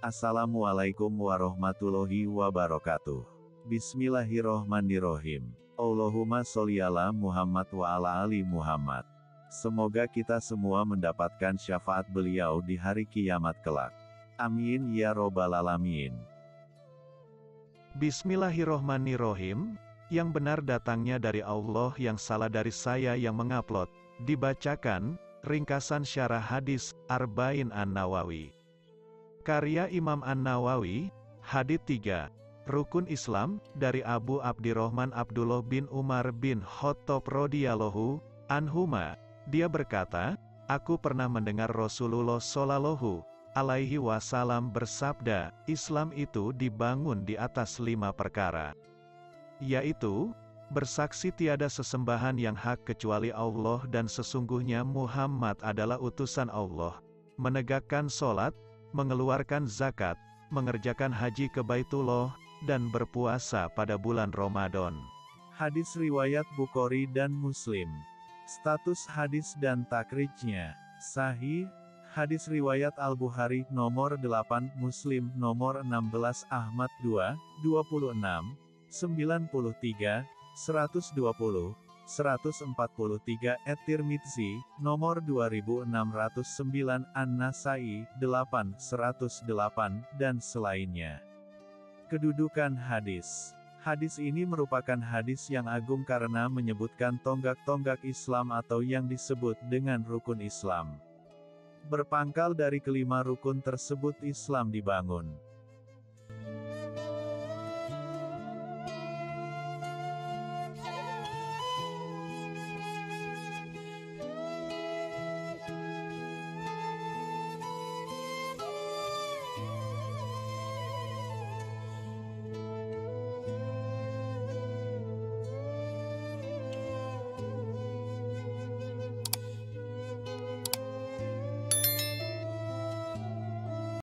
Assalamualaikum warahmatullahi wabarakatuh. Bismillahirrohmanirrohim. Allahumma sholli ala Muhammad wa ala ali Muhammad. Semoga kita semua mendapatkan syafaat beliau di hari kiamat kelak. Amin ya robbal alamin. Bismillahirrohmanirrohim. Yang benar datangnya dari Allah, yang salah dari saya yang mengupload. Dibacakan, ringkasan syarah hadis, Arba'in An-Nawawi. Karya Imam An-Nawawi, Hadits 3. Rukun Islam, dari Abu Abdirrahman Abdullah bin Umar bin Khattab radhiyallahu anhuma. Dia berkata, aku pernah mendengar Rasulullah shallallahu alaihi wasallam bersabda, Islam itu dibangun di atas 5 perkara. Yaitu, bersaksi tiada sesembahan yang hak kecuali Allah dan sesungguhnya Muhammad adalah utusan Allah, menegakkan sholat, mengeluarkan zakat, mengerjakan haji ke Baitullah, dan berpuasa pada bulan Ramadan. Hadis riwayat Bukhari dan Muslim. Status hadis dan takrijnya sahih. Hadis riwayat Al-Bukhari nomor 8, Muslim nomor 16, Ahmad 2, 26, 93, 120, 143, At-Tirmidzi nomor 2609, An-Nasai 8, 108, dan selainnya. Kedudukan hadis. Hadis ini merupakan hadis yang agung karena menyebutkan tonggak-tonggak Islam atau yang disebut dengan rukun Islam. Berpangkal dari kelima rukun tersebut Islam dibangun.